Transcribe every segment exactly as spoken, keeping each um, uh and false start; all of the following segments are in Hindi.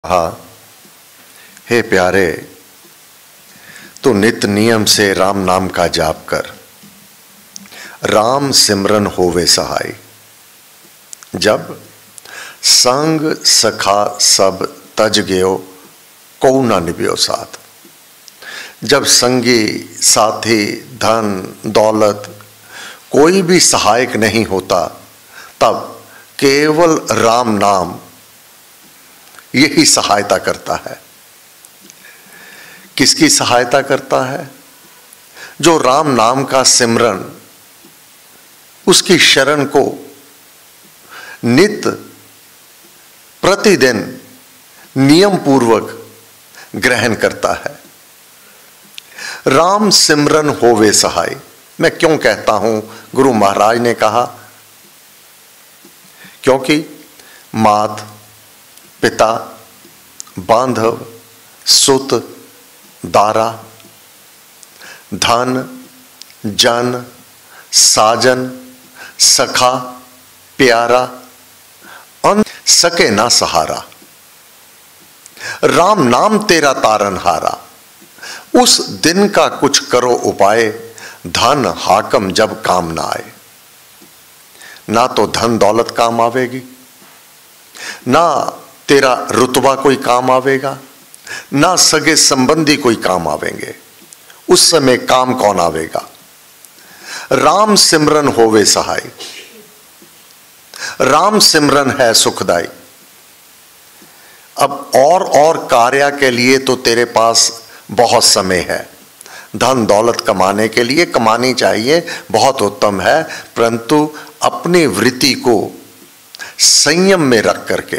कहा, हे प्यारे, तू नित नियम से राम नाम का जाप कर, राम सिमरन होवे सहाय। जब संग सखा सब तज गयो, को ना निभ्यो साथ। जब संगी साथी धन दौलत कोई भी सहायक नहीं होता, तब केवल राम नाम यही सहायता करता है। किसकी सहायता करता है? जो राम नाम का सिमरन, उसकी शरण को नित प्रतिदिन नियम पूर्वक ग्रहण करता है। राम सिमरन होवे सहाय। मैं क्यों कहता हूं? गुरु महाराज ने कहा, क्योंकि मात पिता बांधव सुत दारा धन जन साजन सखा प्यारा अन सके ना सहारा। राम नाम तेरा तारनहारा। उस दिन का कुछ करो उपाय, धन हाकम जब काम ना आए। ना तो धन दौलत काम आवेगी, ना तेरा रुतबा कोई काम आवेगा, ना सगे संबंधी कोई काम आवेंगे। उस समय काम कौन आवेगा? राम सिमरन होवे सहाय। राम सिमरन है सुखदाई। अब और और कार्य के लिए तो तेरे पास बहुत समय है। धन दौलत कमाने के लिए कमानी चाहिए, बहुत उत्तम है, परंतु अपनी वृत्ति को संयम में रख करके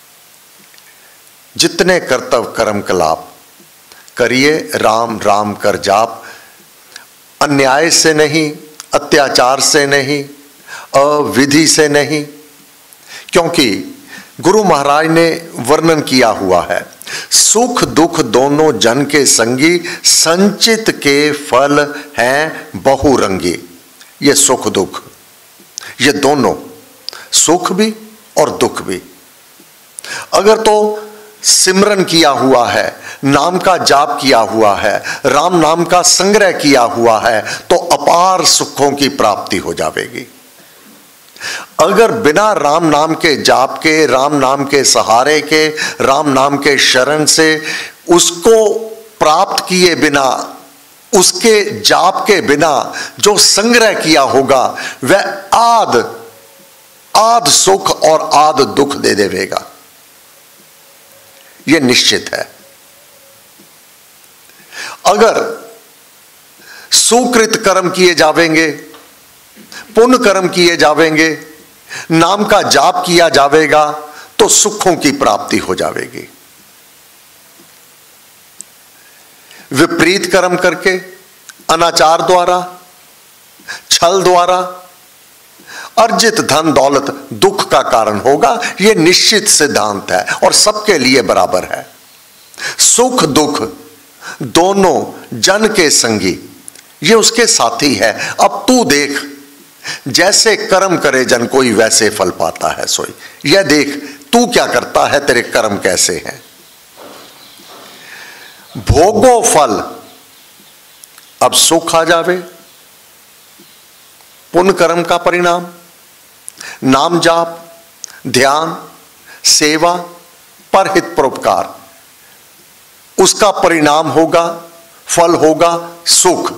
जितने कर्तव्य कर्म कलाप करिए, राम राम कर जाप। अन्याय से नहीं, अत्याचार से नहीं, अविधि से नहीं, क्योंकि गुरु महाराज ने वर्णन किया हुआ है, सुख दुख दोनों जन के संगी, संचित के फल हैं बहुरंगी। ये सुख दुख, ये दोनों, सुख भी और दुख भी, अगर तो सिमरन किया हुआ है, नाम का जाप किया हुआ है, राम नाम का संग्रह किया हुआ है, तो अपार सुखों की प्राप्ति हो जाएगी। अगर बिना राम नाम के जाप के, राम नाम के सहारे के, राम नाम के शरण से उसको प्राप्त किए बिना, उसके जाप के बिना जो संग्रह किया होगा, वह आद आद सुख और आद दुख दे देवेगा। यह निश्चित है। अगर सुकृत कर्म किए जावेंगे, पुण्य कर्म किए जावेंगे, नाम का जाप किया जावेगा, तो सुखों की प्राप्ति हो जाएगी। विपरीत कर्म करके, अनाचार द्वारा, छल द्वारा अर्जित धन दौलत दुख का कारण होगा। यह निश्चित सिद्धांत है और सबके लिए बराबर है। सुख दुख दोनों जन के संगी, ये उसके साथी है। अब तू देख, जैसे कर्म करे जन कोई वैसे फल पाता है सोई। यह देख तू क्या करता है, तेरे कर्म कैसे हैं। भोगो फल, अब सुख आ जावे, पुण्य कर्म का परिणाम, नाम जाप, ध्यान, सेवा, परहित परोपकार, उसका परिणाम होगा, फल होगा सुख।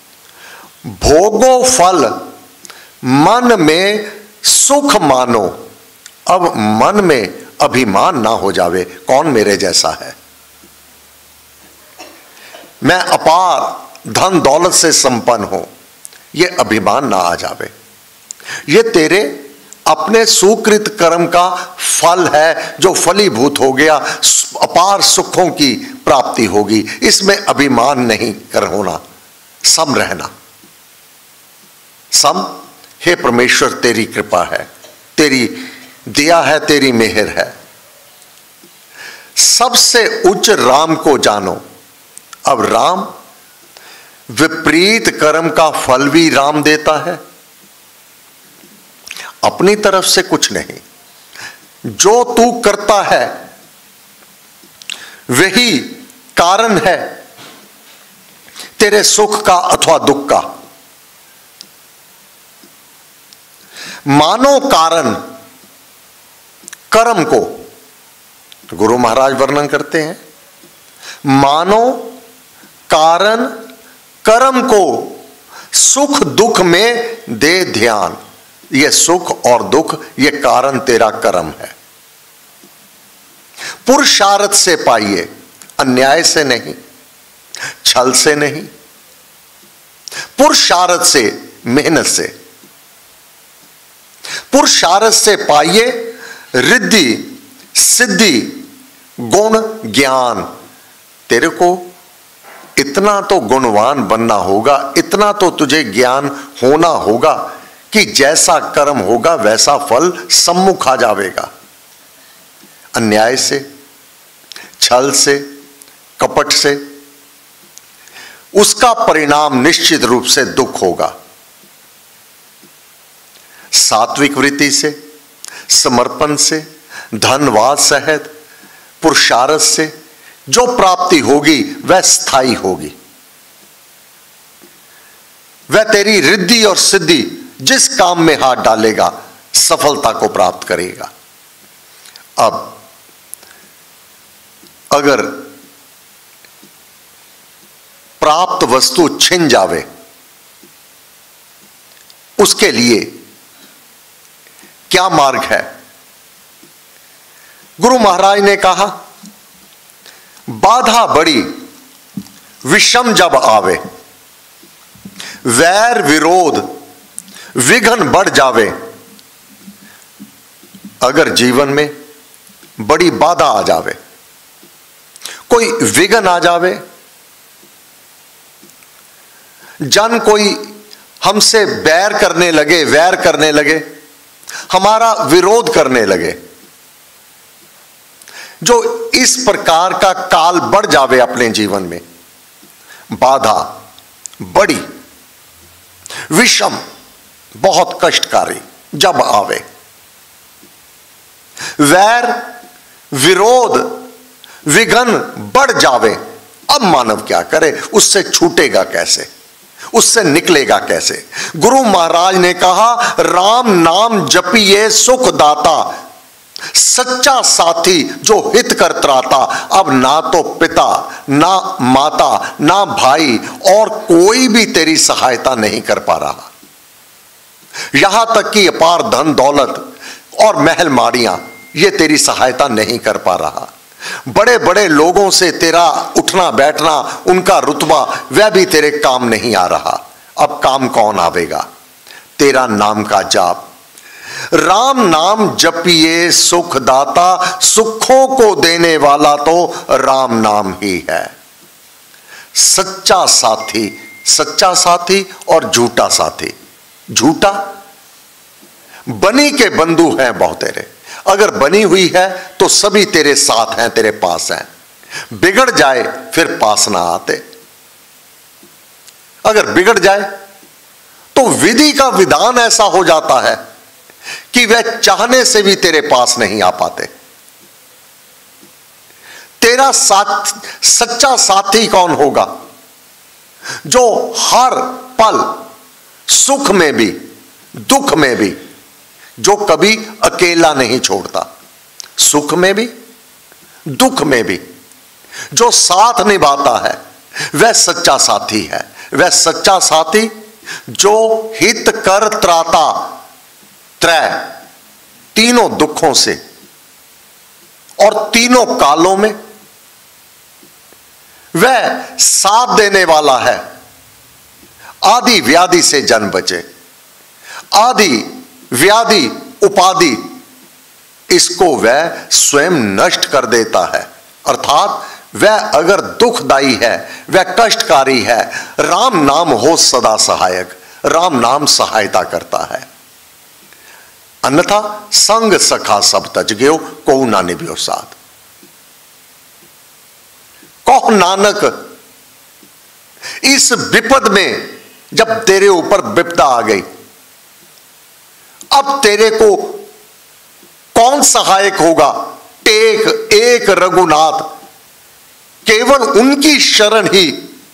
भोगो फल, मन में सुख मानो। अब मन में अभिमान ना हो जावे, कौन मेरे जैसा है, मैं अपार धन दौलत से संपन्न हूं, यह अभिमान ना आ जावे। यह तेरे अपने सुकृत कर्म का फल है, जो फलीभूत हो गया, अपार सुखों की प्राप्ति होगी। इसमें अभिमान नहीं कर होना, सम रहना। सम, हे परमेश्वर तेरी कृपा है, तेरी दया है, तेरी मेहर है। सबसे उच्च राम को जानो। अब राम, विपरीत कर्म का फल भी राम देता है, अपनी तरफ से कुछ नहीं। जो तू करता है वही कारण है तेरे सुख का अथवा दुख का। मानो कारण कर्म को, गुरु महाराज वर्णन करते हैं, मानो कारण कर्म को सुख दुख में दे ध्यान। ये सुख और दुख ये कारण तेरा कर्म है। पुरुषार्थ से पाइए, अन्याय से नहीं, छल से नहीं, पुरुषार्थ से, मेहनत से। पुरुषार्थ से पाइए रिद्धि सिद्धि गुण ज्ञान। तेरे को इतना तो गुणवान बनना होगा, इतना तो तुझे ज्ञान होना होगा कि जैसा कर्म होगा वैसा फल सम्मुख आ जाएगा। अन्याय से, छल से, कपट से उसका परिणाम निश्चित रूप से दुख होगा। सात्विक वृत्ति से, समर्पण से, धनवाद सहित पुरुषार्थ से जो प्राप्ति होगी वह स्थायी होगी। वह तेरी रिद्धि और सिद्धि जिस काम में हाथ डालेगा सफलता को प्राप्त करेगा। अब अगर प्राप्त वस्तु छिन जावे, उसके लिए क्या मार्ग है? गुरु महाराज ने कहा, बाधा बड़ी विषम जब आवे, वैर विरोध विघ्न बढ़ जावे। अगर जीवन में बड़ी बाधा आ जावे, कोई विघ्न आ जावे, जन कोई हमसे बैर करने लगे, वैर करने लगे, हमारा विरोध करने लगे, जो इस प्रकार का काल बढ़ जावे अपने जीवन में, बाधा बड़ी विषम बहुत कष्टकारी जब आवे, वैर विरोध विघ्न बढ़ जावे, अब मानव क्या करे? उससे छूटेगा कैसे? उससे निकलेगा कैसे? गुरु महाराज ने कहा, राम नाम जपिए सुख दाता, सच्चा साथी जो हित कर त्राता। अब ना तो पिता, ना माता, ना भाई और कोई भी तेरी सहायता नहीं कर पा रहा। यहां तक कि अपार धन दौलत और महल माड़ियां ये तेरी सहायता नहीं कर पा रहा। बड़े बड़े लोगों से तेरा उठना बैठना, उनका रुतबा, वह भी तेरे काम नहीं आ रहा। अब काम कौन आवेगा? तेरा नाम का जाप। राम नाम जपिए सुख दाता, सुखों को देने वाला तो राम नाम ही है। सच्चा साथी, सच्चा साथी और झूठा साथी। झूठा बनी के बंधु हैं बहुत तेरे, अगर बनी हुई है तो सभी तेरे साथ हैं, तेरे पास हैं। बिगड़ जाए फिर पास ना आते। अगर बिगड़ जाए तो विधि का विधान ऐसा हो जाता है कि वह चाहने से भी तेरे पास नहीं आ पाते। तेरा साथ सच्चा साथी कौन होगा? जो हर पल सुख में भी दुख में भी, जो कभी अकेला नहीं छोड़ता, सुख में भी दुख में भी जो साथ निभाता है, वह सच्चा साथी है। वह सच्चा साथी जो हित कर त्राता, त्रय तीनों दुखों से और तीनों कालों में वह साथ देने वाला है। आदि व्याधि से जन बचे, आदि व्याधि उपाधि इसको वह स्वयं नष्ट कर देता है। अर्थात वह अगर दुखदाई है, वह कष्टकारी है, राम नाम हो सदा सहायक। राम नाम सहायता करता है। अन्यथा संग सखा सब तज गयो, को ना निभ्यो साथ। कहो नानक, इस विपद में जब तेरे ऊपर विपदा आ गई, अब तेरे को कौन सहायक होगा? टेक एक रघुनाथ, केवल उनकी शरण ही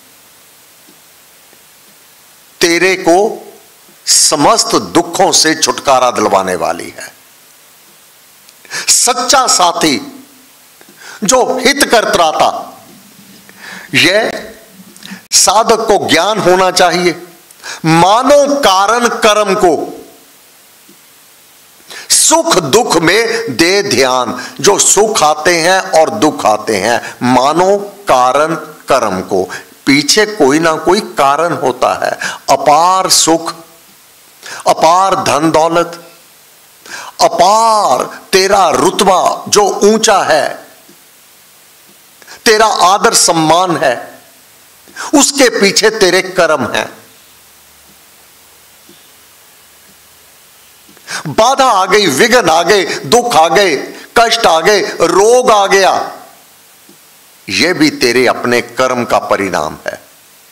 तेरे को समस्त दुखों से छुटकारा दिलवाने वाली है। सच्चा साथी जो हित करता था, यह साधक को ज्ञान होना चाहिए। मानो कारण कर्म को, सुख दुख में दे ध्यान। जो सुख आते हैं और दुख आते हैं, मानो कारण कर्म को। पीछे कोई ना कोई कारण होता है। अपार सुख, अपार धन दौलत, अपार तेरा रुतबा जो ऊंचा है, तेरा आदर सम्मान है, उसके पीछे तेरे कर्म हैं। बाधा आ गई, विघ्न आ गए, दुख आ गए, कष्ट आ गए, रोग आ गया, यह भी तेरे अपने कर्म का परिणाम है।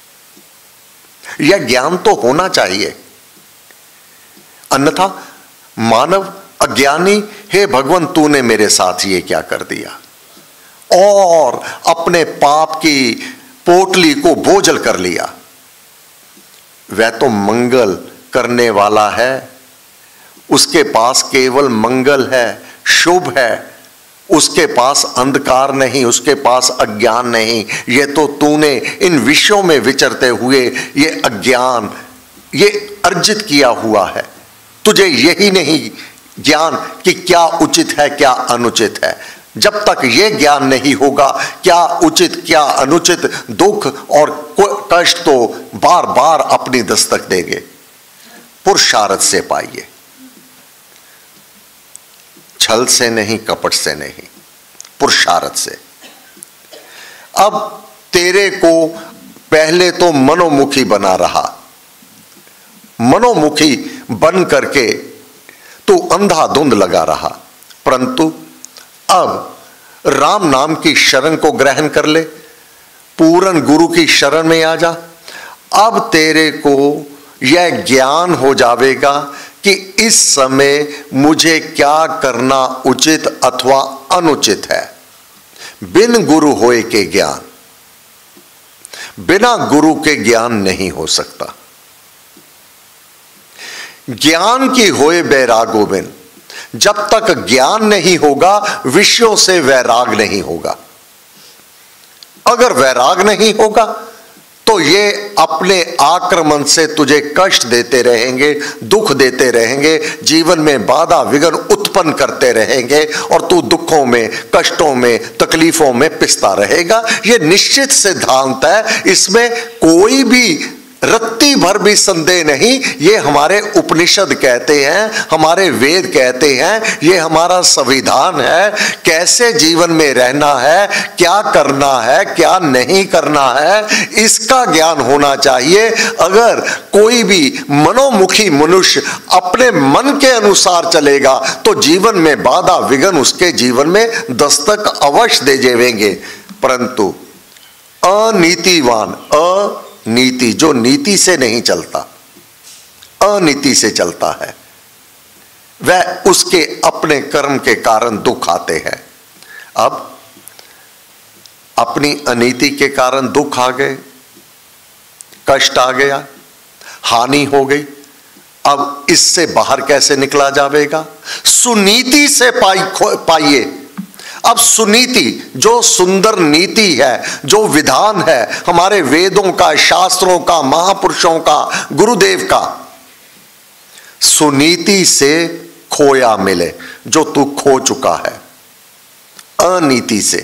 यह ज्ञान तो होना चाहिए, अन्यथा मानव अज्ञानी, हे भगवान तूने मेरे साथ ये क्या कर दिया, और अपने पाप की पोटली को बोझल कर लिया। वह तो मंगल करने वाला है, उसके पास केवल मंगल है, शुभ है, उसके पास अंधकार नहीं, उसके पास अज्ञान नहीं। ये तो तूने इन विषयों में विचरते हुए ये अज्ञान ये अर्जित किया हुआ है। तुझे यही नहीं ज्ञान कि क्या उचित है क्या अनुचित है। जब तक ये ज्ञान नहीं होगा क्या उचित क्या अनुचित, दुख और कष्ट तो बार बार अपनी दस्तक देंगे। पुरुषार्थ से पाइए, छल से नहीं, कपट से नहीं, पुरुषार्थ से। अब तेरे को पहले तो मनोमुखी बना रहा, मनोमुखी बन करके तू अंधाधुंध लगा रहा, परंतु अब राम नाम की शरण को ग्रहण कर ले, पूर्ण गुरु की शरण में आ जा। अब तेरे को यह ज्ञान हो जाएगा कि इस समय मुझे क्या करना उचित अथवा अनुचित है। बिन गुरु होए के ज्ञान, बिना गुरु के ज्ञान नहीं हो सकता। ज्ञान की होए बैरागो बिन, जब तक ज्ञान नहीं होगा विषयों से वैराग नहीं होगा। अगर वैराग नहीं होगा तो ये अपने आक्रमण से तुझे कष्ट देते रहेंगे, दुख देते रहेंगे, जीवन में बाधा विघ्न उत्पन्न करते रहेंगे और तू दुखों में, कष्टों में, तकलीफों में पिसता रहेगा। ये निश्चित सिद्धांत है, इसमें कोई भी रत्ती भर भी संदेह नहीं। ये हमारे उपनिषद कहते हैं, हमारे वेद कहते हैं, ये हमारा संविधान है। कैसे जीवन में रहना है, क्या करना है, क्या नहीं करना है, इसका ज्ञान होना चाहिए। अगर कोई भी मनोमुखी मनुष्य अपने मन के अनुसार चलेगा तो जीवन में बाधा विघ्न उसके जीवन में दस्तक अवश्य दे जाएंगे। परंतु अनीतिवान, अ नीति, जो नीति से नहीं चलता, अनीति से चलता है, वह उसके अपने कर्म के कारण दुख आते हैं। अब अपनी अनीति के कारण दुख आ गए, कष्ट आ गया, हानि हो गई। अब इससे बाहर कैसे निकला जाएगा? सुनीति से पाई पाइए। अब सुनीति, जो सुंदर नीति है, जो विधान है हमारे वेदों का, शास्त्रों का, महापुरुषों का, गुरुदेव का, सुनीति से खोया मिले, जो तू खो चुका है अनीति से,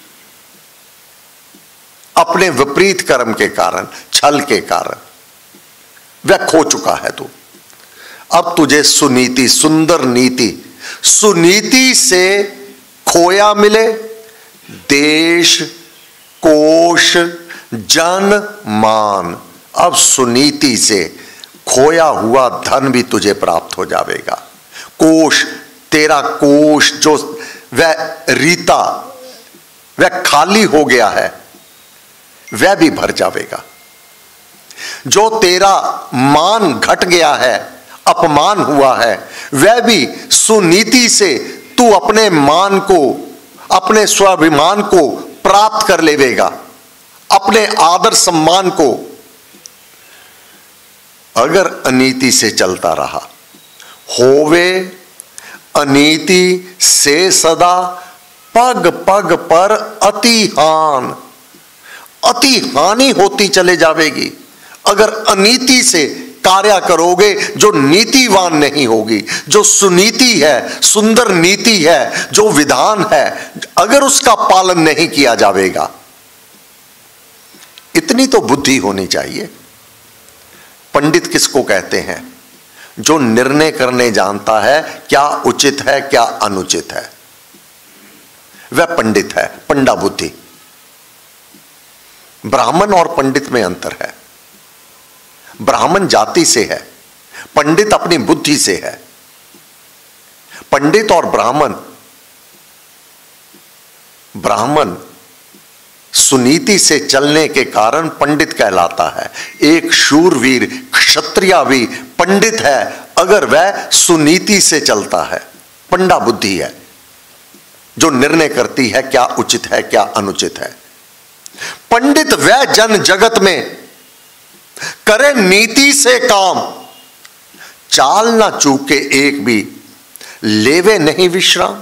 अपने विपरीत कर्म के कारण, छल के कारण वह खो चुका है तू। अब तुझे सुनीति, सुंदर नीति, सुनीति से खोया मिले, देश, कोश, जन, मान। अब सुनीति से खोया हुआ धन भी तुझे प्राप्त हो जाएगा। कोश, तेरा कोश जो वह रीता, वह खाली हो गया है, वह भी भर जाएगा। जो तेरा मान घट गया है, अपमान हुआ है, वह भी सुनीति से तू अपने मान को, अपने स्वाभिमान को प्राप्त कर लेवेगा अपने आदर सम्मान को, अगर अनीति से चलता रहा। होवे अनीति से सदा पग पग पर अति हान, अति हानि होती चले जावेगी अगर अनीति से कार्य करोगे। जो नीतिवान नहीं होगी, जो सुनीति है, सुंदर नीति है, जो विधान है, अगर उसका पालन नहीं किया जाएगा, इतनी तो बुद्धि होनी चाहिए। पंडित किसको कहते हैं? जो निर्णय करने जानता है क्या उचित है क्या अनुचित है, वह पंडित है, पंडा बुद्धि। ब्राह्मण और पंडित में अंतर है। ब्राह्मण जाति से है, पंडित अपनी बुद्धि से है। पंडित और ब्राह्मण, ब्राह्मण सुनीति से चलने के कारण पंडित कहलाता है। एक शूरवीर क्षत्रिय भी पंडित है अगर वह सुनीति से चलता है। पंडा बुद्धि है जो निर्णय करती है क्या उचित है क्या अनुचित है। पंडित वह जन जगत में करे नीति से काम, चाल ना चूके एक भी, लेवे नहीं विश्राम।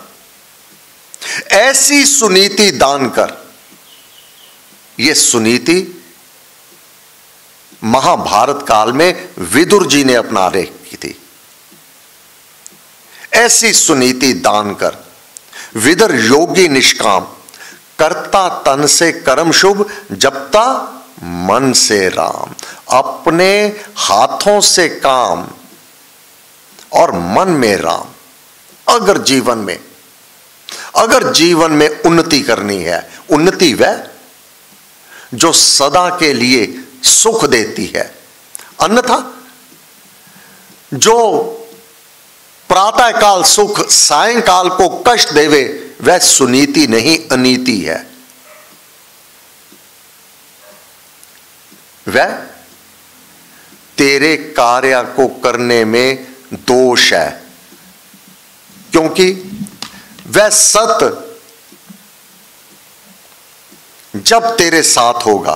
ऐसी सुनीति दान कर। यह सुनीति महाभारत काल में विदुर जी ने अपना रखी थी। ऐसी सुनीति दान कर। विदुर योगी निष्काम, करता तन से कर्म शुभ, जपता मन से राम। अपने हाथों से काम और मन में राम। अगर जीवन में अगर जीवन में उन्नति करनी है, उन्नति वह जो सदा के लिए सुख देती है, अन्यथा जो प्रातःकाल सुख सायंकाल को कष्ट देवे, वह सुनीति नहीं अनीति है। वह तेरे कार्य को करने में दोष है, क्योंकि वह सत्य जब तेरे साथ होगा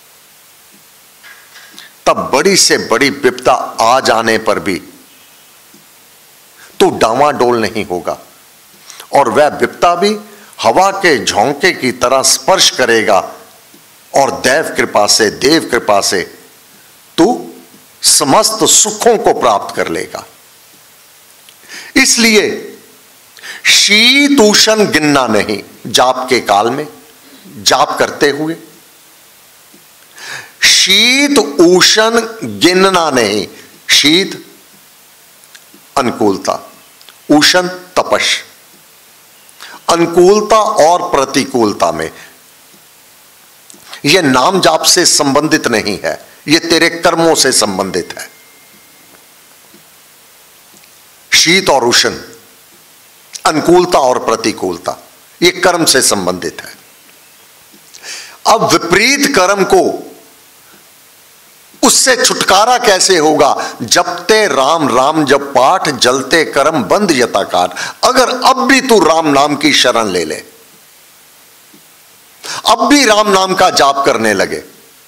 तब बड़ी से बड़ी विपदा आ जाने पर भी तू डावाडोल नहीं होगा, और वह विपदा भी हवा के झोंके की तरह स्पर्श करेगा और दैव कृपा से देव कृपा से तू समस्त सुखों को प्राप्त कर लेगा। इसलिए शीत उष्ण गिनना नहीं। जाप के काल में जाप करते हुए शीत उष्ण गिनना नहीं। शीत अनुकूलता, उष्ण तपश। अनुकूलता और प्रतिकूलता में यह नाम जाप से संबंधित नहीं है, यह तेरे कर्मों से संबंधित है। शीत और उष्ण, अनुकूलता और प्रतिकूलता, यह कर्म से संबंधित है। अब विपरीत कर्म को, उससे छुटकारा कैसे होगा? जपते राम राम जप पाठ, जलते कर्म बंद यथा काट। अगर अब भी तू राम नाम की शरण ले ले, अब भी राम नाम का जाप करने लगे।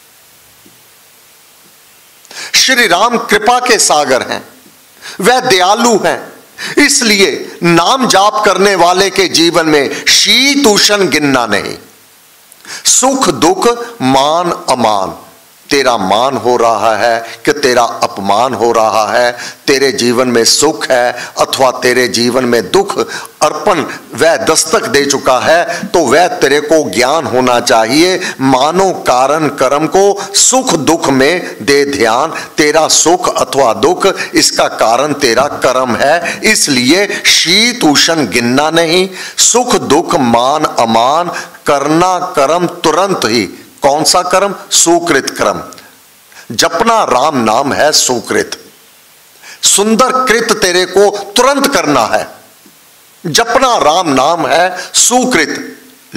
श्री राम कृपा के सागर हैं, वह दयालु हैं, इसलिए नाम जाप करने वाले के जीवन में शीत उष्ण गिनना नहीं। सुख दुख मान अमान, तेरा मान हो रहा है कि तेरा अपमान हो रहा है, तेरे जीवन में सुख है अथवा तेरे जीवन में दुख, अर्पण वह दस्तक दे चुका है, तो वह तेरे को ज्ञान होना चाहिए। मानो कारण कर्म को सुख दुख में दे ध्यान। तेरा सुख अथवा दुख, इसका कारण तेरा कर्म है। इसलिए शीत उष्ण गिनना नहीं। सुख दुख मान अमान, करना कर्म तुरंत ही। कौन सा कर्म? सुकृत कर्म। जपना राम नाम है सुकृत। सुंदर कृत तेरे को तुरंत करना है। जपना राम नाम है सुकृत।